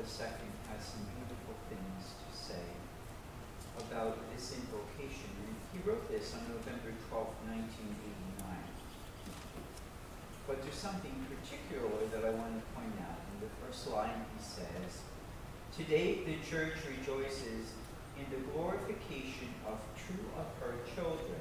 II has some beautiful things to say about this invocation. And he wrote this on November 12, 1989. But there's something particular that I want to point out. In the first line he says, "Today the Church rejoices in the glorification of two of her children,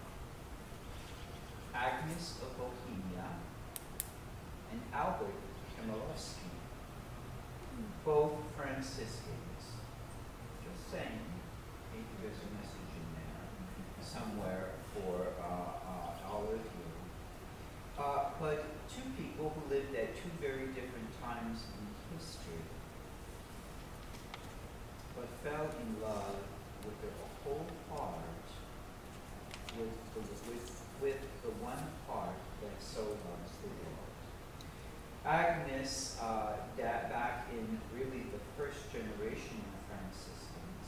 Agnes of Bohemia and Albert Chmielewski, both Franciscans." Just saying, maybe there's a message in there somewhere for all of you. But two people who lived at two very different times in history, but fell in love with their whole heart, with the one heart that so loves the world. Agnes, back in really the first generation of Franciscans,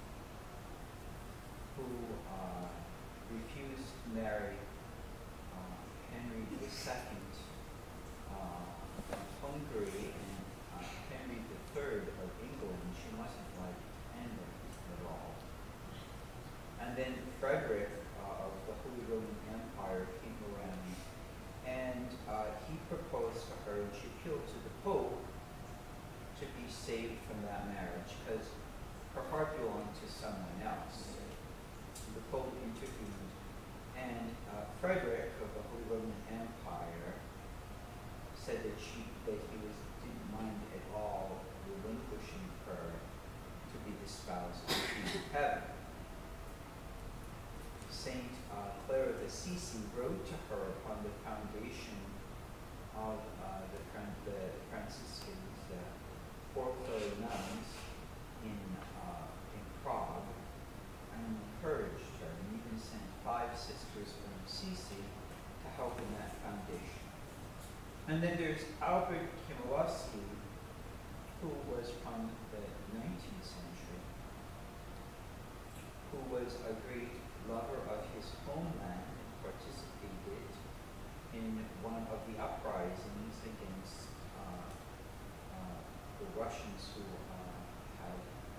who refused to marry Henry II of Hungary and Henry III of England. She mustn't like Henry at all. And then Frederick of the Holy Roman Empire came around, and he proposed to her, and she appealed to the Pope to be saved from that marriage because her heart belonged to someone else. The Pope intervened, and Frederick of the Holy Roman Empire said that didn't mind at all relinquishing her to be the spouse of the King of Heaven. Saint Clare of Assisi wrote to her upon the foundation of the Franciscans, the Four Clare nuns in Prague, and encouraged her, and even sent 5 sisters from Assisi to help in that foundation. And then there's Albert Chmielewski, who was from the 19th century, who was a great lover of his homeland and participated in one of the uprisings against the Russians who had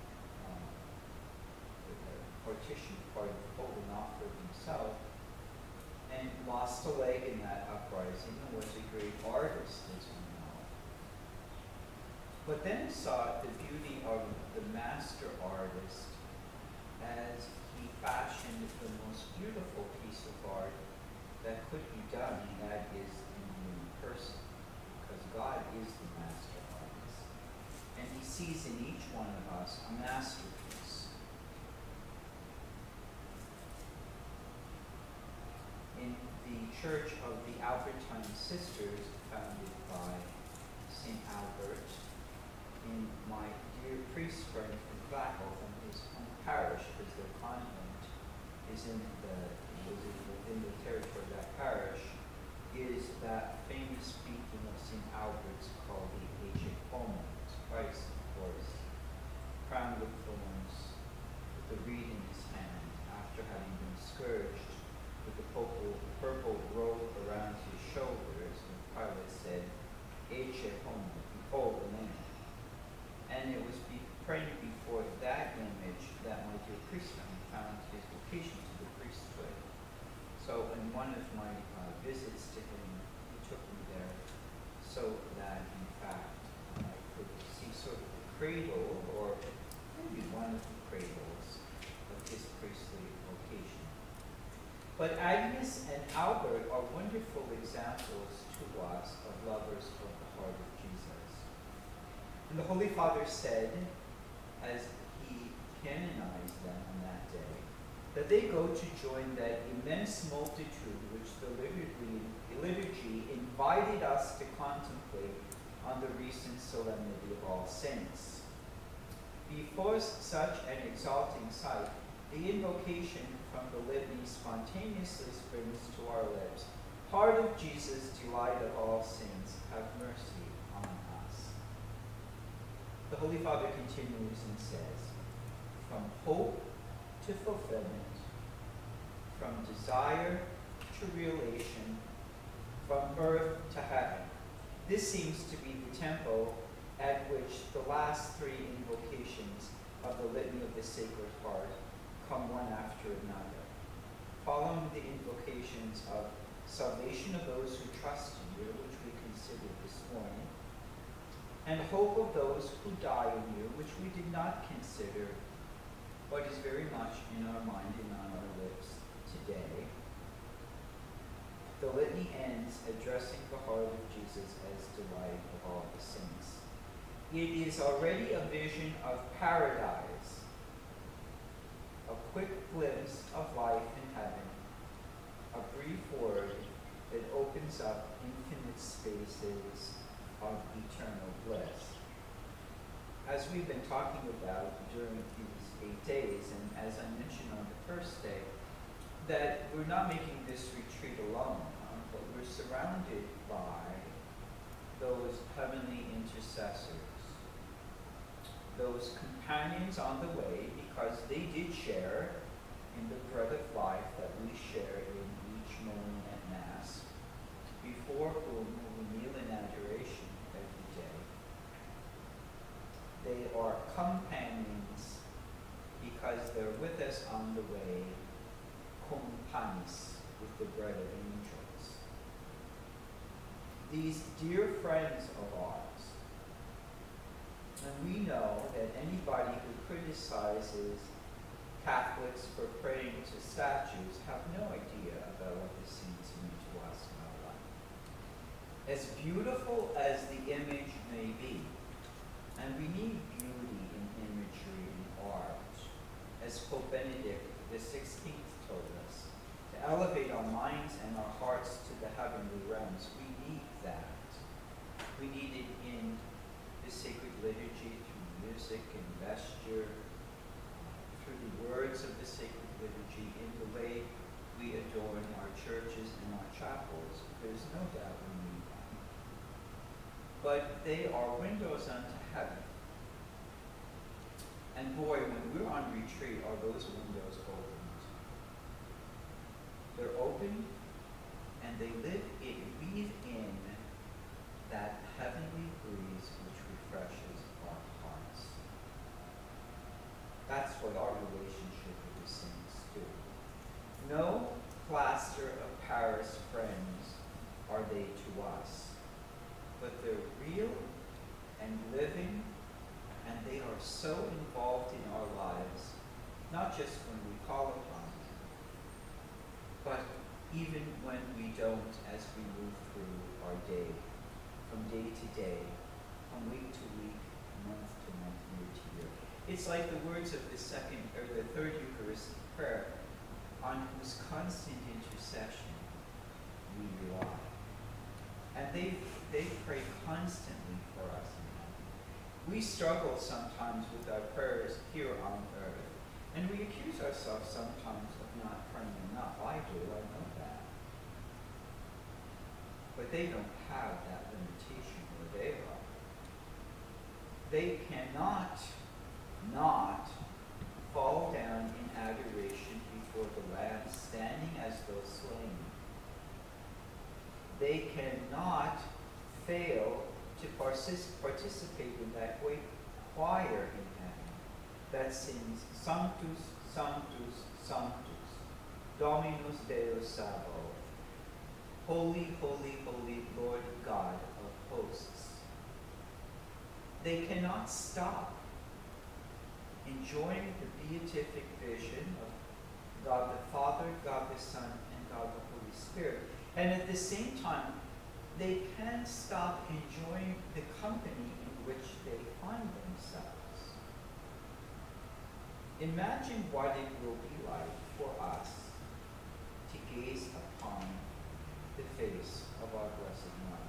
partitioned part of Poland off for himself, and lost a leg in that uprising and was a great artist, as we know. But then saw the beauty of the master artist as he fashioned the most beautiful piece of art that could be done, and that is in the human person, because God is the master artist. And he sees in each one of us a masterpiece. In the Church of the Albertine Sisters, founded by St. Albert, in my dear priest friend from Flacco, from his home parish, because their convent is within the territory of that parish, is that famous speaking of St. Albert's called the Age Homo. Christ, of course, crowned with thorns, with the reed in his hand, after having been scourged, with the purple robe around his shoulders, and Pilate said, Age Homo, behold the man. And it was praying before that image that my dear priestman found his vocation to the priesthood. So in one of my visits to him, he took me there so that, in fact, I could see sort of the cradle, or maybe one of the cradles, of his priestly vocation. But Agnes and Albert are wonderful examples to us of lovers of the heart of Jesus. And the Holy Father said, as he canonized them on that day, that they go to join that immense multitude which the liturgy invited us to contemplate on the recent Solemnity of All Saints. Before such an exalting sight, the invocation from the litany spontaneously springs to our lips. Heart of Jesus, delight of all saints, have mercy on us. The Holy Father continues and says, from hope to fulfillment, from desire to realization, from earth to heaven. This seems to be the tempo at which the last three invocations of the Litany of the Sacred Heart come one after another, following the invocations of salvation of those who trust in you, which we considered this morning, and hope of those who die in you, which we did not consider, but is very much in our mind and on our lips today. The litany ends addressing the heart of Jesus as delight of all the saints. It is already a vision of paradise, a quick glimpse of life in heaven, a brief word that opens up infinite spaces of eternal bliss. As we've been talking about during these 8 days, and as I mentioned on the first day, that we're not making this retreat alone, but we're surrounded by those heavenly intercessors, those companions on the way, because they did share in the bread of life that we share in each morning at Mass, before whom we kneel in adoration every day. They are companions because they're with us on the way, cum panis, with the bread of angels. These dear friends of ours. And we know that anybody who criticizes Catholics for praying to statues have no idea about what the saints mean to us in our life. As beautiful as the image may be, and we need beauty in imagery and art, as Pope Benedict XVI told us, to elevate our minds and our hearts to the heavenly realms. We need that. We need it in the sacred liturgy, through music and vesture, through the words of the sacred liturgy, in the way we adorn our churches and our chapels. There's no doubt we need that. But they are windows unto heaven. And boy, when we're on retreat, are those windows opened? They're open, and they breathe in that heavenly breeze which refreshes our hearts. That's what our relationship with the saints do. No plaster of Paris friends are they to us, but they're real and living, and they are so involved in our lives, not just when we call upon them, but even when we don't, as we move through our day, from day to day, from week to week, month to month, year to year. It's like the words of the third Eucharistic prayer, on whose constant intercession we rely. And they pray constantly for us. We struggle sometimes with our prayers here on earth, and we accuse ourselves sometimes of not praying enough. I do, I know that. But they don't have that limitation where they are. They cannot not fall down in adoration before the Lamb, standing as though slain. They cannot fail to participate in that great choir in heaven that sings Sanctus, Sanctus, Sanctus, Dominus Deus Sabaoth. Holy, holy, holy Lord God of hosts. They cannot stop enjoying the beatific vision of God the Father, God the Son, and God the Holy Spirit. And at the same time, they can't stop enjoying the company in which they find themselves. Imagine what it will be like for us to gaze upon the face of our Blessed Mother.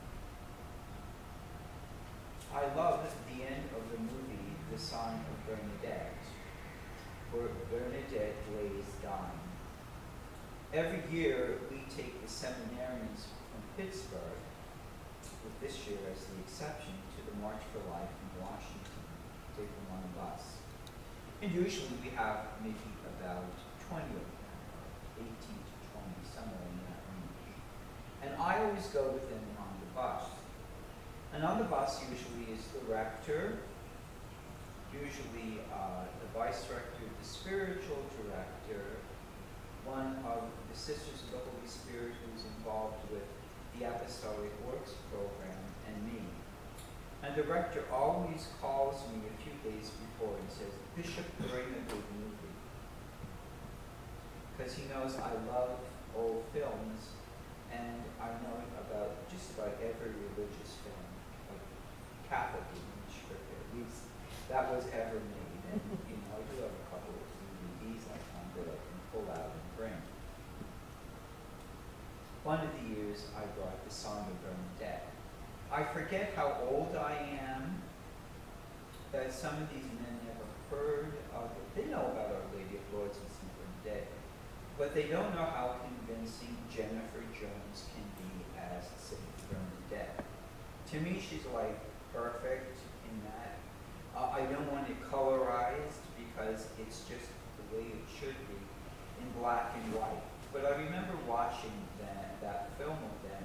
I love the end of the movie, The Song of Bernadette, where Bernadette lays dying. Every year we take the seminarians from Pittsburgh, with this year as the exception, to the March for Life in Washington, take them on a bus. And usually we have maybe about 20 of them, 18 to 20, somewhere in that range. And I always go with them on the bus. And on the bus usually is the rector, usually the vice rector, the spiritual director, one of the Sisters of the Holy Spirit who's involved with the Apostolic Works program, and me. And the rector always calls me a few days before and says, "Bishop, bring a good movie." Because he knows I love old films, and I know about just about every religious film, like Catholic image, at least that was ever made. And I do have a couple of DVDs I found that I can pull out and bring. One of the years I brought the Song of Bernadette. I forget how old I am, that some of these men never heard of it. They know about Our Lady of Lourdes and St. Bernadette, but they don't know how convincing Jennifer Jones can be as St. Bernadette. To me, she's like perfect in that. I don't want it colorized because it's just the way it should be in black and white. But I remember watching that film of them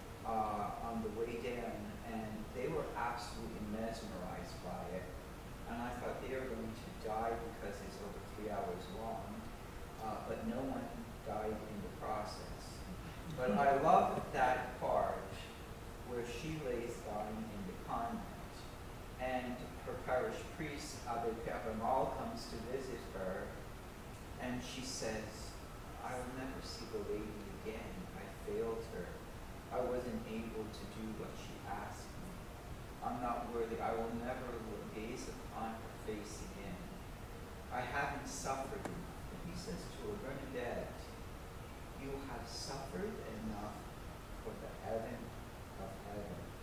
on the way down, and they were absolutely mesmerized by it. And I thought they were going to die because it's over 3 hours long, but no one died in the process. But I love that part where she lays dying in the convent, and her parish priest, Abbe Perramal, comes to visit her, and she says, "I will never see the lady again. I failed her. I wasn't able to do what she asked me. I'm not worthy. I will never gaze upon her face again. I haven't suffered enough." And he says to her, "Bernadette, you have suffered enough for the heaven of heavens."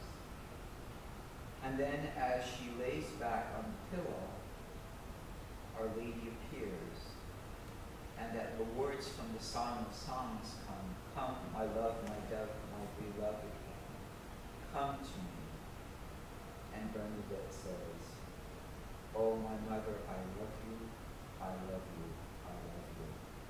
And then as she lays back on the pillow, Our Lady appears, and that the words from the Song of Songs come, "Come, my love, my dove, my beloved one, come to me." And Bernadette says, "Oh, my mother, I love you, I love you, I love you."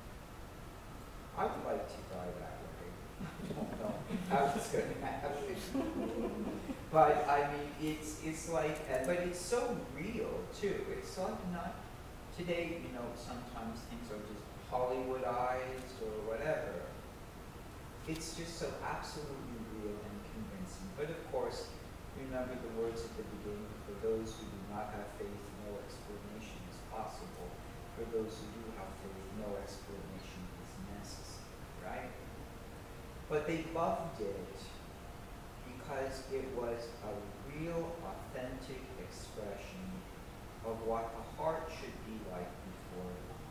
I would like to die that way. I don't know how it's going to happen. But I mean, it's like, but it's so real too. It's like not, today, sometimes things are just Hollywoodized or whatever. It's just so absolutely real and convincing. But of course, remember the words at the beginning: for those who do not have faith, no explanation is possible. For those who do have faith, no explanation is necessary, right? But they loved it because it was a real, authentic expression of what the heart should be like before God.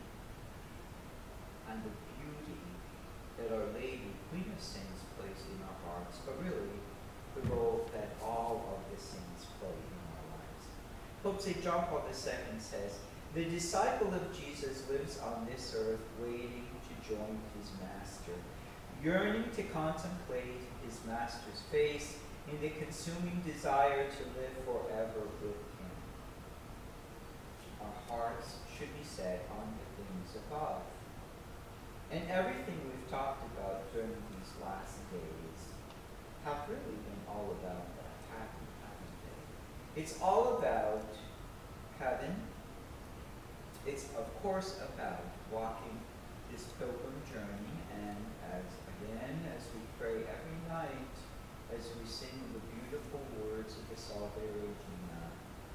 And the beauty that Our Lady, Queen of Saints, plays in our hearts, but really the role that all of the saints play in our lives. Pope St. John Paul II says, "The disciple of Jesus lives on this earth waiting to join his master, yearning to contemplate his master's face in the consuming desire to live forever with him." Our hearts should be set on the things above. And everything we've talked about during these last days have really been all about that, haven't they? It's all about heaven. It's, of course, about walking this pilgrim journey, and as we pray every night, as we sing the beautiful words of the Salve Regina,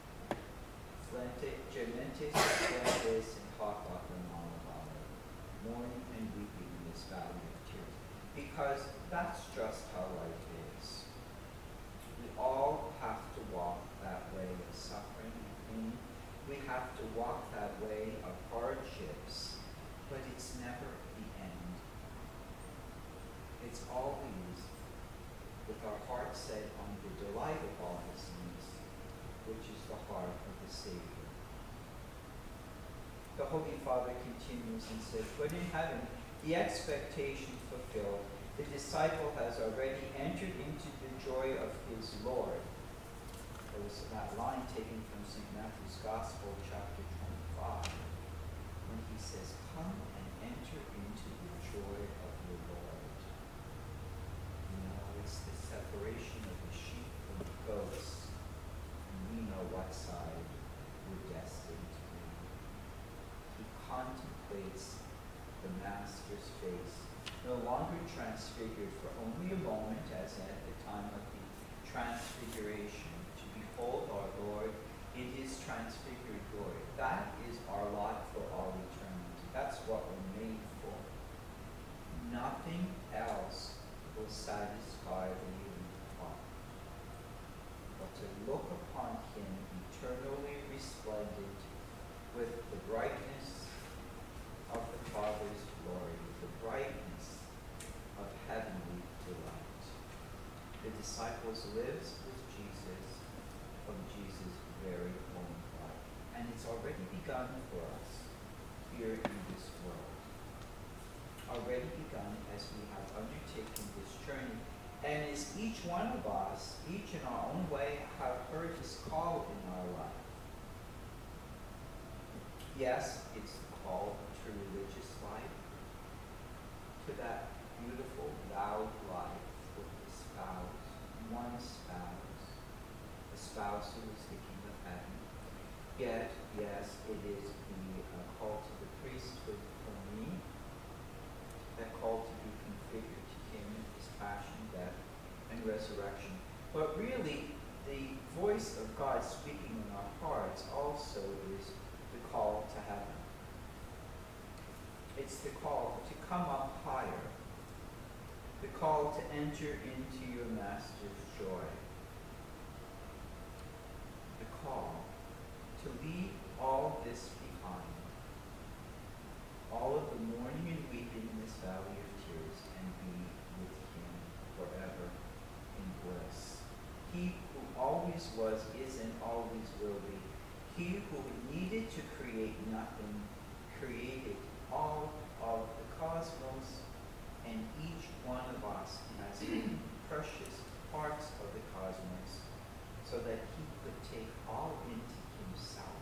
Gementis splendis in hoc lacrimam vale, mourning and weeping in this valley of tears. Because that's just how life is. We all have to walk that way of suffering and pain. We have to walk that way of hardships, but it's never the end. It's always with our heart set on the delight of all the saints, which is the heart of the Savior. The Holy Father continues and says, "But in heaven, the expectation fulfilled, the disciple has already entered into the joy of his Lord." There was that line taken from St. Matthew's Gospel, chapter 25, when he says, "Come and enter into the joy of your Lord." It's the separation of the sheep from the Master's face, no longer transfigured for only a moment as at the time of the transfiguration, to behold our Lord in his transfigured glory. That is our lot for all eternity. That's what we're made for. Nothing else will satisfy the human heart, but to look upon him eternally resplendent with the brightness of the Father's glory, the brightness of heavenly delight. The disciples lives with Jesus from Jesus' very own life. And it's already begun for us here in this world. Already begun as we have undertaken this journey. And as each one of us, each in our own way, have heard his call in our life. Yes, it's the call to religious life, to that beautiful, loud life with the spouse, one spouse, the spouse who is the King of Heaven. Yet, yes, it is the call to the priesthood for me, that call to be configured to him in his passion, death, and resurrection. But really, the voice of God speaking in our hearts also is the call to heaven. It's the call to come up higher, the call to enter into your Master's joy, the call to leave all this behind, all of the mourning and weeping in this valley of tears, and be with him forever in bliss. He who always was, is, and always will be. He who needed to create nothing, created all of the cosmos, and each one of us has precious parts of the cosmos, so that he could take all into himself.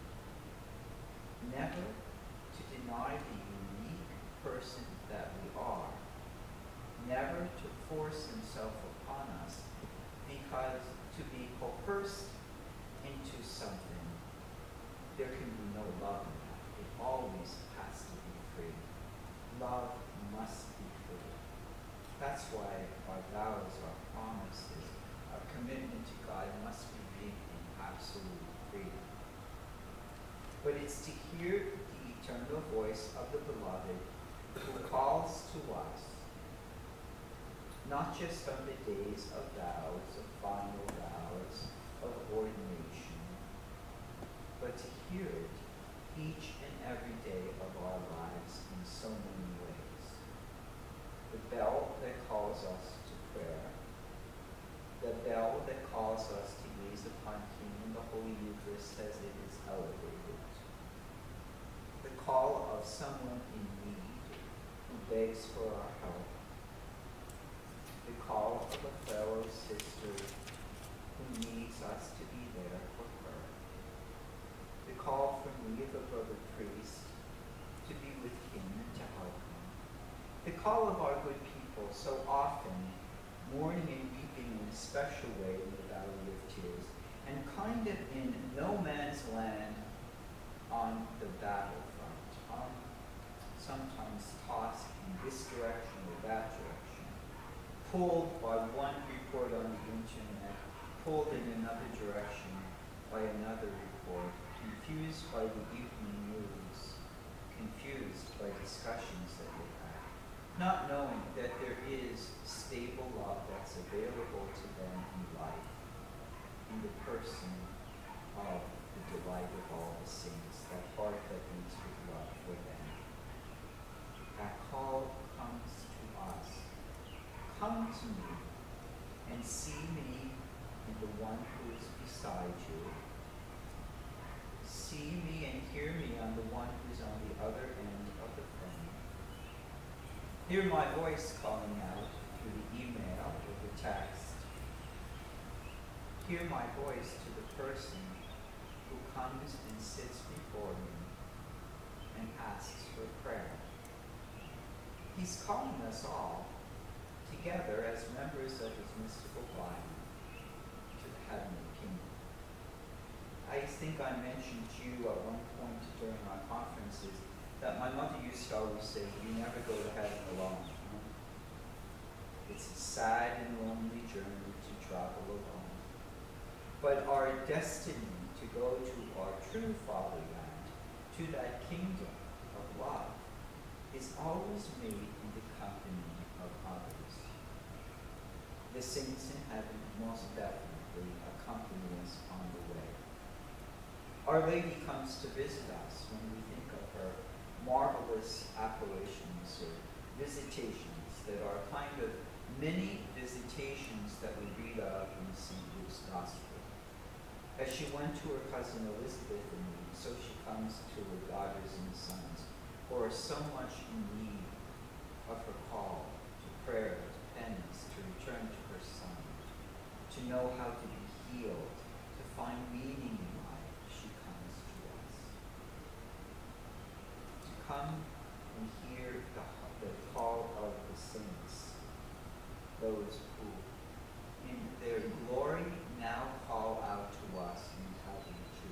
Never to deny the unique person that we are, never to force himself upon us, because to be coerced into something, there can be no love in that. It always has to be free. Love must be free. That's why our vows, our promises, our commitment to God must be made in absolute freedom. But it's to hear the eternal voice of the Beloved who calls to us, not just on the days of vows, of final vows, of ordination, but to hear it each and every day of our lives in so many ways. The bell that calls us to prayer, the bell that calls us to gaze upon him in the Holy Eucharist as it is elevated, the call of someone in need who begs for our help, the call of a fellow sister who needs us to be there for her, the call from me of a brother priest to be with him and to help him, the call of our good people so often mourning and weeping in a special way in the Valley of Tears, and kind of in no man's land on the battlefront, sometimes tossed in this direction or that direction, pulled by one report on the internet, pulled in another direction by another report, confused by the evening news, confused by discussions that they have, not knowing that there is stable love that's available to them in life, in the person of the delight of all the saints, that heart that beats with love for them. That call comes to us. Come to me and see me in the one who is beside you. See me and hear me on the one who is on the other end of the phone. Hear my voice calling out through the email or the text. Hear my voice to the person who comes and sits before me and asks for prayer. He's calling us all together as members of his mystical body to the heavenly kingdom. I think I mentioned to you at one point during our conferences that my mother used to always say, you never sad and lonely journey to travel alone. But our destiny to go to our true fatherland, to that kingdom of love, is always made in the company of others. The saints in heaven most definitely accompany us on the way. Our Lady comes to visit us when we think of her marvelous apparitions or visitations that are kind of many visitations that we read of in St. Luke's Gospel. As she went to her cousin Elizabeth in need, so she comes to her daughters and sons who are so much in need of her call to prayer, to penance, to return to her Son, to know how to be healed, to find meaning in life. She comes to us. To come and hear the call of the saints, those who in their glory now call out to us in heaven too.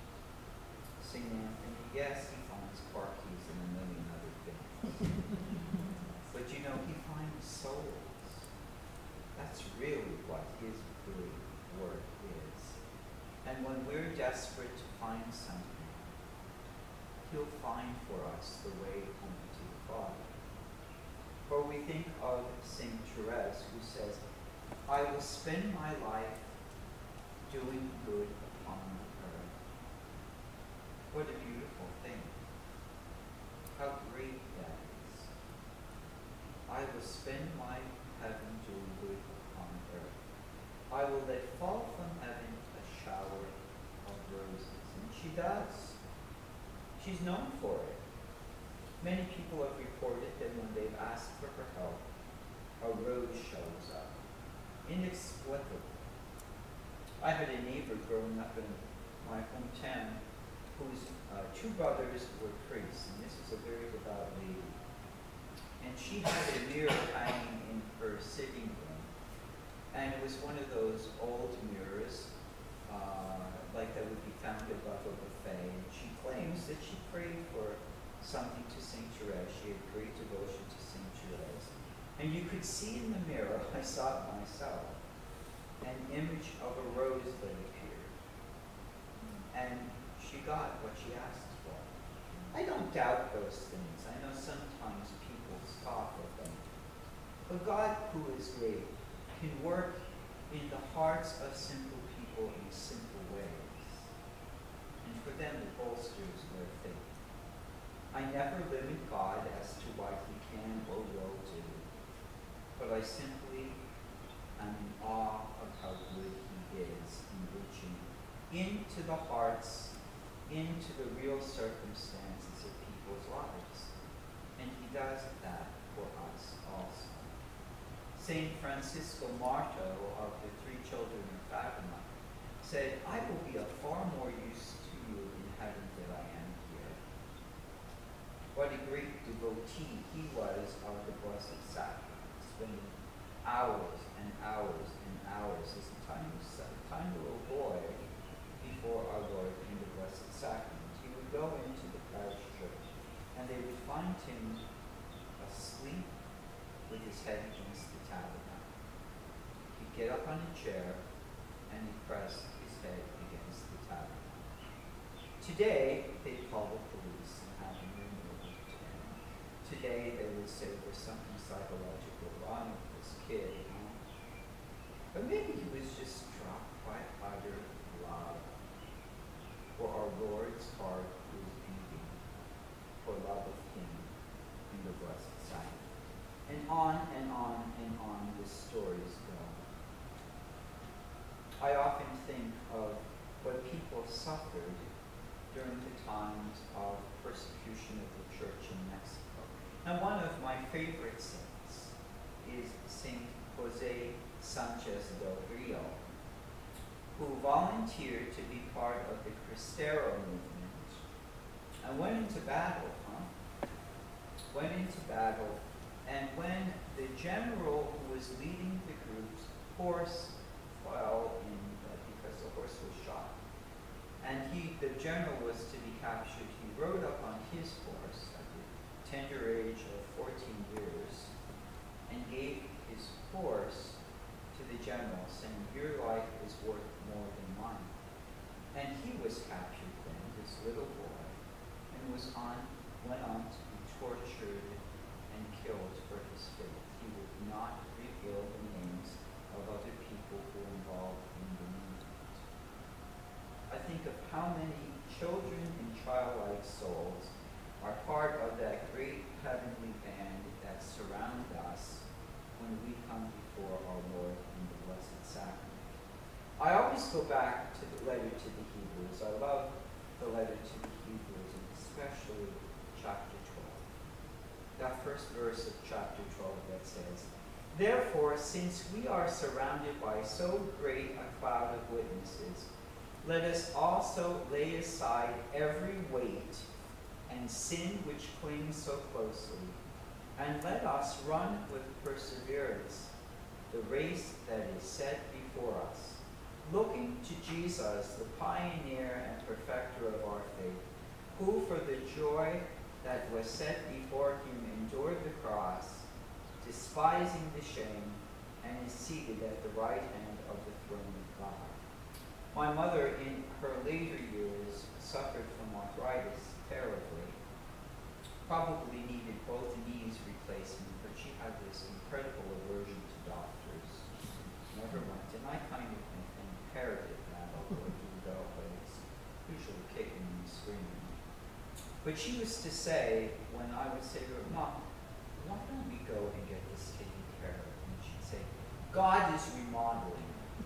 St. Anthony, yes, he finds car keys and a million other things. But you know, he finds souls. That's really what his big work is. And when we're desperate to find something, he'll find for us the way home to the Father. Or we think of St. Therese, who says, I will spend my life doing good upon earth. What a beautiful thing. How great that is. I will spend my heaven doing good upon earth. I will let fall from heaven a shower of roses. And she does. She's known for it. Many people have reported that when they've asked for her help, a rose shows up. Inexplicable. I had a neighbor growing up in my hometown whose two brothers were priests, and this was a very devout lady. And she had a mirror hanging in her sitting room, and it was one of those old mirrors, like that would be found above a buffet. And she claims that she prayed for something to St. Therese. She had great devotion to St. Therese. And you could see in the mirror, I saw it myself, an image of a rose that appeared. And she got what she asked for. I don't doubt those things. I know sometimes people scoff at them. But God, who is great, can work in the hearts of simple people in simple ways. And for them, it bolsters their faith. I never limit God as to what he can or will do, but I simply am in awe of how good he is in reaching into the hearts, into the real circumstances of people's lives. And he does that for us also. St. Francisco Marto of the Three Children of Fatima said, I will be of far more use to you in heaven than I am here. What a great devotee he was of the Blessed Sacrament, spending hours and hours and hours as a tiny little boy before our Lord in the Blessed Sacrament. He would go into the parish church, and they would find him asleep with his head against the tabernacle. He'd get up on a chair, and he'd press his head against the tabernacle. Today, they'd call the police and have him removed. Today, they would say there's something psychological wrong with this kid. But maybe he was just struck by utter love for our Lord's heart was beating for love of him in the Blessed Sacrament. And on and on and on the stories go. I often think of what people suffered during the times of persecution of the church in Mexico. And one of my favorite saints is Saint Jose Sanchez del Rio, who volunteered to be part of the Cristero movement and went into battle, and when the general who was leading the group's horse fell because the horse was shot, and the general was to be captured, he rode up on his horse at the tender age of 14 years and gave his horse children and childlike souls are part of that great heavenly band that surround us when we come before our Lord in the Blessed Sacrament. I always go back to the letter to the Hebrews. I love the letter to the Hebrews, and especially chapter 12. That first verse of chapter 12 that says, "Therefore, since we are surrounded by so great a cloud of witnesses, let us also lay aside every weight and sin which clings so closely, and let us run with perseverance the race that is set before us, looking to Jesus, the pioneer and perfecter of our faith, who for the joy that was set before him endured the cross, despising the shame, and is seated at the right hand of the throne of God." My mother, in her later years, suffered from arthritis terribly. Probably needed both knees replacement, but she had this incredible aversion to doctors. Never went, and I kind of inherited that, although I do go, but it's usually kicking and screaming. But she used to say, when I would say to her, "Mom, why don't we go and get this taken care of?" And she'd say, "God is remodeling."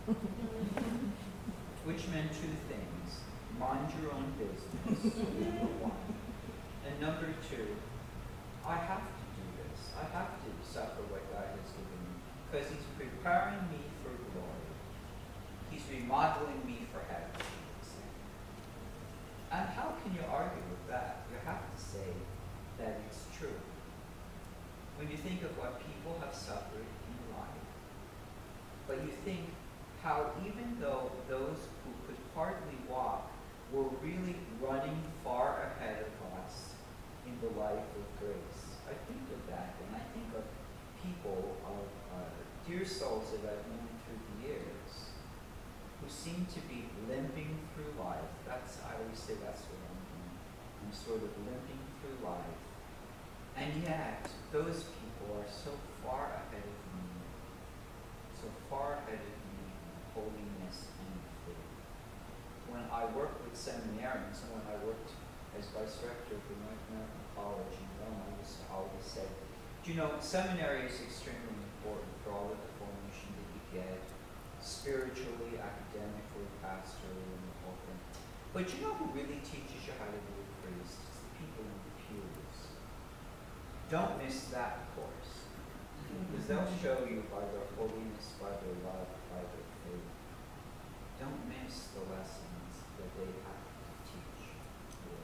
Which meant two things: mind your own business, number one. And number two, I have to do this. I have to suffer what God has given me, because he's preparing me for glory. He's remodeling me for heaven, she would say. And how can you argue with that? You have to say that it's true. When you think of what people have suffered in life, but you think how even though those who could hardly walk were really running far ahead of us in the life of grace. I think of that, and I think of people, of dear souls that I've known through the years, who seem to be limping through life. I always say that's what I'm doing. I'm sort of limping through life. And yet, those people are so far ahead of me, so far ahead of me in holiness and faith. When I worked with seminarians, and when I worked as vice rector of the North American College in Rome, I used to always say, seminary is extremely important for all of the formation that you get, spiritually, academically, pastorally, and the whole thing. But you know who really teaches you how to be a priest? It's the people in the pews. Don't miss that course, because they'll show you by their holiness, by their love, by their faith. Don't miss the lessons that they have to teach you.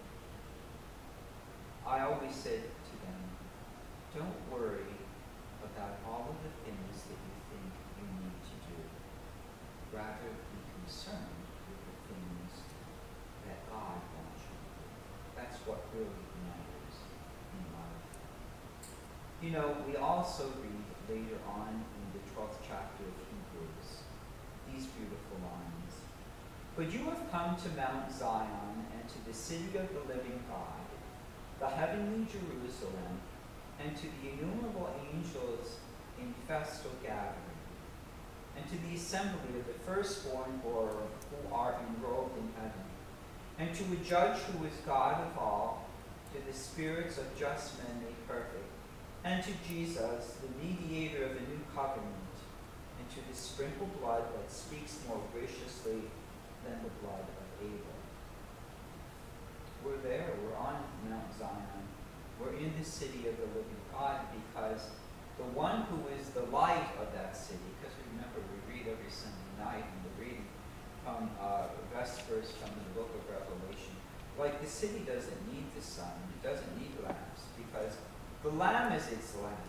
I always said to them, don't worry about all of the things that you think you need to do. Rather, be concerned with the things that God wants you to do. That's what really matters in life. We also read later on in the 12th chapter of Hebrews these beautiful lines. "But you have come to Mount Zion and to the city of the living God, the heavenly Jerusalem, and to the innumerable angels in festal gathering, and to the assembly of the firstborn who are enrolled in heaven, and to a judge who is God of all, to the spirits of just men made perfect, and to Jesus, the mediator of a new covenant, and to the sprinkled blood that speaks more graciously than the blood of Abel." We're there, we're on Mount Zion. We're in the city of the living God, because the one who is the light of that city, because remember, we read every Sunday night in the reading from Vespers from the book of Revelation. Like, the city doesn't need the sun, it doesn't need lamps, because the Lamb is its lamp.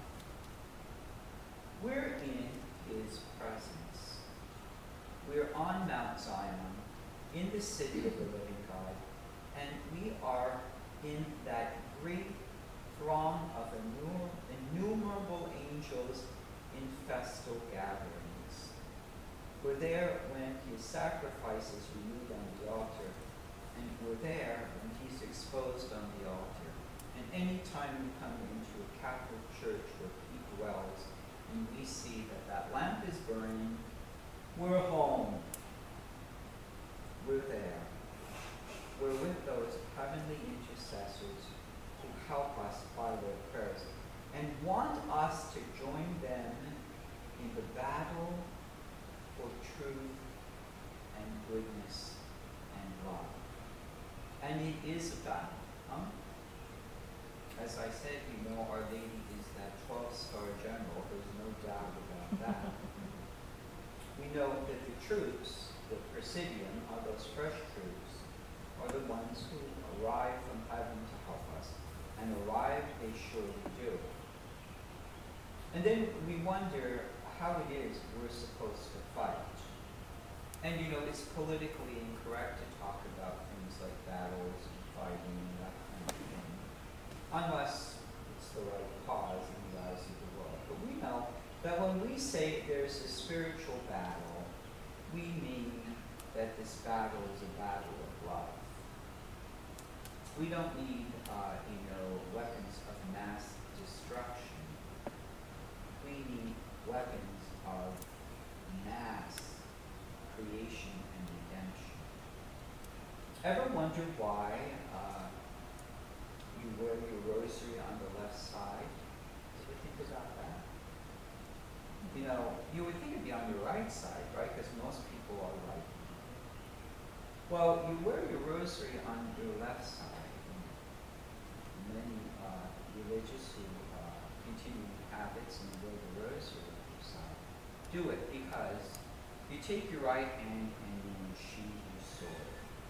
We're in his presence. We're on Mount Zion, in the city of the living God, and we are in that great throng of innumerable angels in festal gatherings. We're there when his sacrifice is renewed on the altar, and we're there when he's exposed on the altar. And any time we come into a Catholic church where he dwells, and we see that that lamp is burning, we're home. We're there. We're and want us to join them in the battle for truth and goodness and love. And it is a battle. Huh? As I said, Our Lady is that 12-star general. There's no doubt about that. We know that the troops, the Presidium, are those fresh troops, are the ones who arrive from heaven to help us. And arrive they surely do. And then we wonder how it is we're supposed to fight. And it's politically incorrect to talk about things like battles and fighting and that kind of thing, unless it's the right cause in the eyes of the world. But we know that when we say there's a spiritual battle, we mean that this battle is a battle of love. We don't need, weapons of mass destruction. We need weapons of mass creation and redemption. Ever wonder why you wear your rosary on the left side? Did you think about that? You would think it'd be on your right side, right? Because most people are right. Well, you wear your rosary on your left side. Many religious who continue habits and wear the rosary on your side do it because you take your right hand and you sheathe your sword.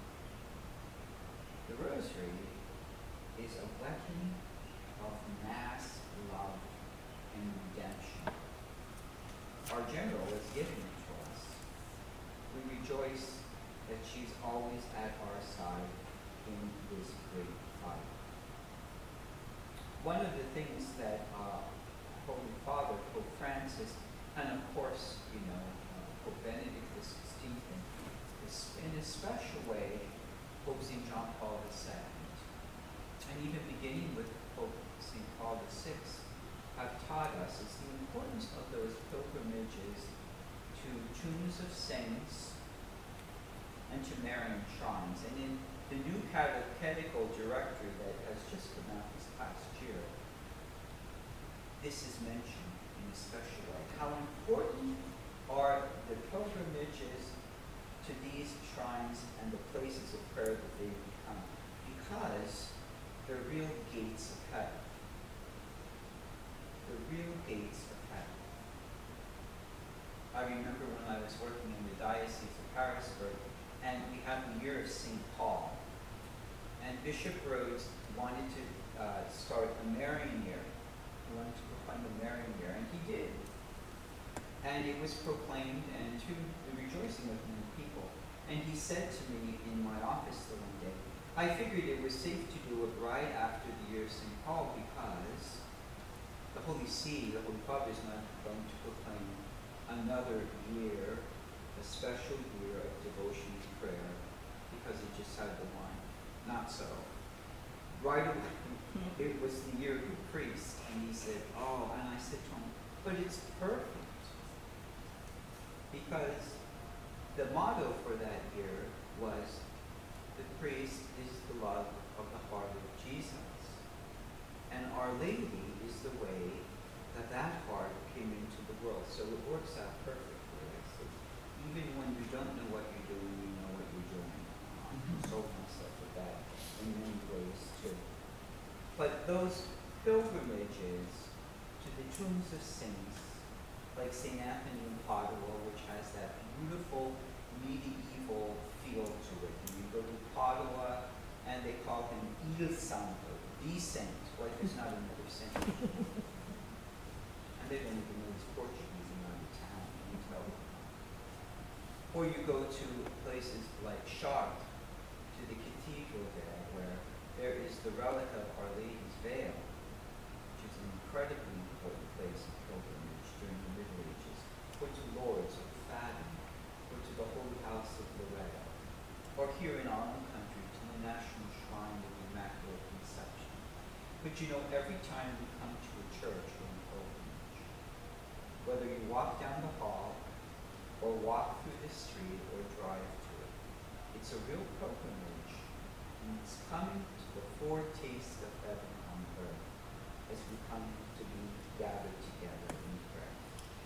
The rosary is a weapon of mass love and redemption. Our general has given it to us. We rejoice that she's always at our side in this great fight. One of the things that Holy Father, Pope Francis, and of course, Pope Benedict XVI, in a special way, Pope St. John Paul II, and even beginning with Pope St. Paul VI, have taught us is the importance of those pilgrimages to tombs of saints and to Marian shrines. And in the new catechetical directory that has just come out this past year, this is mentioned in a special way. How important are the pilgrimages to these shrines and the places of prayer that they become? Because they're real gates of heaven. They're real gates of heaven. I remember when I was working in the Diocese of Harrisburg, and we had the year of St. Paul. And Bishop Rhodes wanted to start a Marian year. He wanted to proclaim a Marian year, and he did. And it was proclaimed, and to the rejoicing of many people. And he said to me in my office the one day, I figured it was safe to do it right after the year of St. Paul because the Holy See, the Holy Father, is not going to proclaim another year, a special year of devotion to prayer, because it just had the one. Not so. Right away, it was the year of the priest, and he said, oh, and I said to him, but it's perfect. Because the motto for that year was, the priest is the love of the heart of Jesus. And Our Lady is the way that that heart came into the world. So it works out perfectly. So even when you don't know what you're doing, you know what you're doing. I consult myself with that in many ways too. But those pilgrimages to the tombs of saints, like St. Anthony in Padua, which has that beautiful medieval feel to it. And you go to Padua, and they call him Il Santo, the saint, like there's not another saint. And they don't even know he's Portuguese and not Italian, you tell them. Or you go to places like Chartres, to the cathedral there, where there is the relic of Our Lady's Veil, which is an incredibly important place of pilgrimage during the Middle Ages, or to Lourdes or Fatima, or to the Holy House of Loretto, or here in our own country to the National Shrine of the Immaculate Conception. But every time we come to a church or a pilgrimage, whether you walk down the hall, or walk through the street, or drive to it, it's a real pilgrimage, and it's coming to the foretaste of heaven on earth as we come to be gathered together in prayer.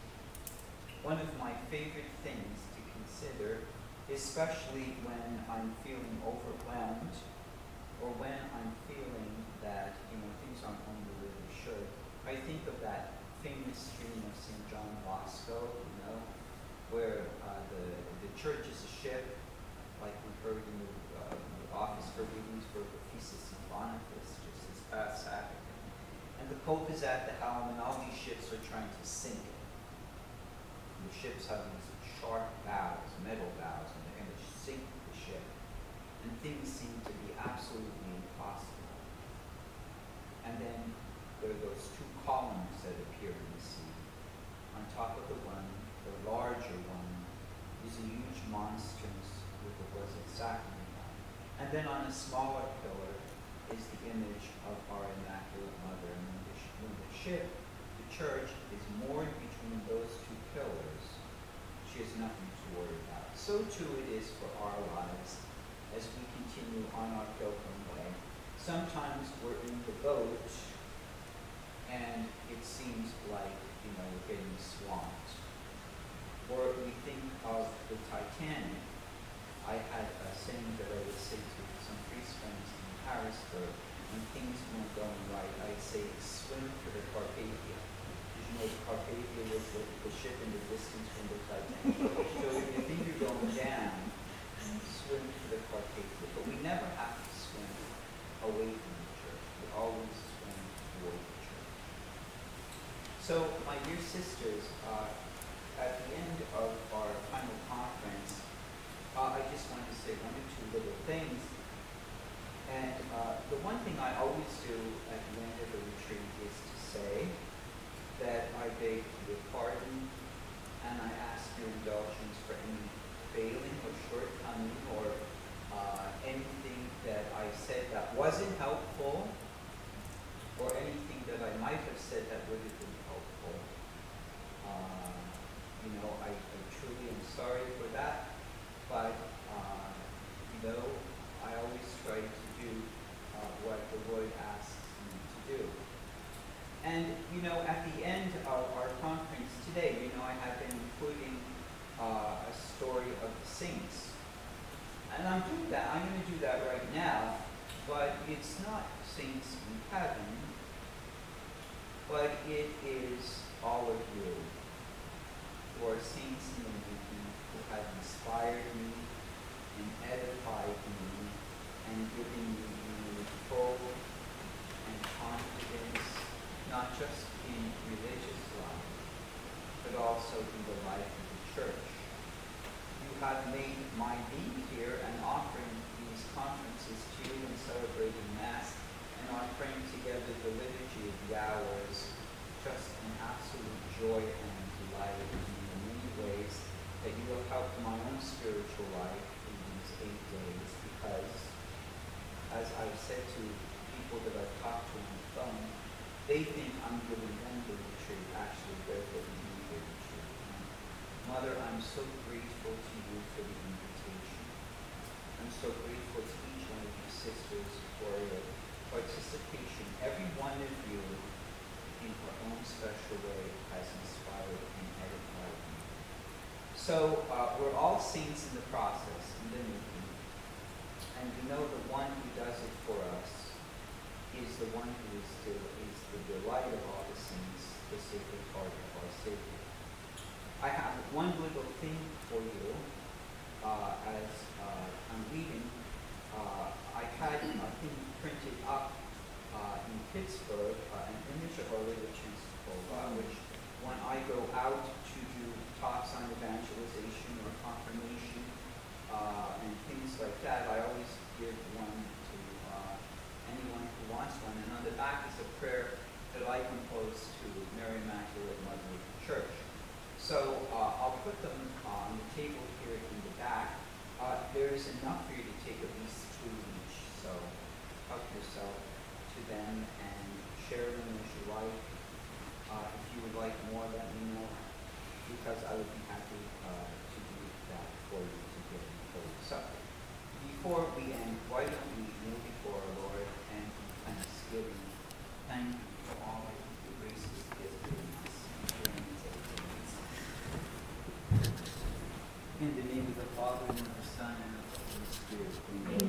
One of my favorite things to consider, especially when I'm feeling overwhelmed or when I'm feeling that things aren't going the way they should, I think of that famous stream of St. John Bosco, where the church is a ship, like we heard in the office for readings for the Feast of St. Boniface just this past Saturday. And the Pope is at the helm, and all these ships are trying to sink it. And the ships have these sharp bows, metal bows, and they're going to sink the ship. And things seem to be absolutely impossible. And then there are those two columns that appear in the sea. On top of the one, the larger one, is a huge monstrance with the Blessed Sacrament. And then on a smaller pillar is the image of our Immaculate Mother. And when the ship, the church, is moored between those two pillars, she has nothing to worry about. So too it is for our lives as we continue on our pilgrim way. Sometimes we're in the boat and it seems like, we're getting swamped. Or we think of the Titanic. I had a saying that I would say to some priest friends in Harrisburg, when things weren't going right, I'd say, swim for the Carpathia. Did you know the Carpathia was the ship in the distance from the Titanic? So if you think you're going down, swim for the Carpathia. But we never have to swim away from the church. We always swim toward the church. So, my dear sisters, at the end of our final conference, I just wanted to say one or two little things. And the one thing I always do at the end of the retreat is to say that I beg your pardon and I ask your indulgence for any failing or shortcoming or anything that I said that wasn't helpful or anything that I might have said that would have been helpful. I truly am sorry for that. But, I always try to do what the Lord asks me to do. And, at the end of our conference today, I have been including a story of the saints. And I'm going to do that right now, but it's not saints in heaven, but it is all of you who are saints in the making, who have inspired me and edified me and given me full and confidence, not just in religious life, but also in the life of the church. You have made my being here and offering these conferences to you and celebrating Mass and our praying together the liturgy of the hours just an absolute joy and delight in many ways that you have helped my own spiritual life in these 8 days, because, as I've said to people that I've talked to on the phone, they think I'm giving them the retreat. Actually, they're giving me the retreat. Mother, I'm so grateful to you for the invitation. I'm so grateful to each one of you sisters for your participation. Every one of you, in her own special way, has inspired and edified me. So we're all saints in the process, in the making. And the one who does it for us is the one who is the delight of all the saints, the Sacred Heart of our Savior. I have one little thing for you as I'm reading. I had a thing printed up in Pittsburgh, an image of Our Lady of Częstochowa, which when I go out to do talks on evangelization or confirmation and things like that, I always give one to anyone who wants one. And on the back is a prayer that I composed to Mary Immaculate Mother of the Church. So I'll put them on the table here in the back. There is enough for you to take at least 2 each, so help yourself to them and share them as you like. If you would like more, let me know, because I would be happy to do that for you, to give you for you. So, before we end, why don't we kneel before our Lord and in thanksgiving, thank you for all of the graces given In the name of the Father, and of the Son, and of the Holy Spirit. Amen.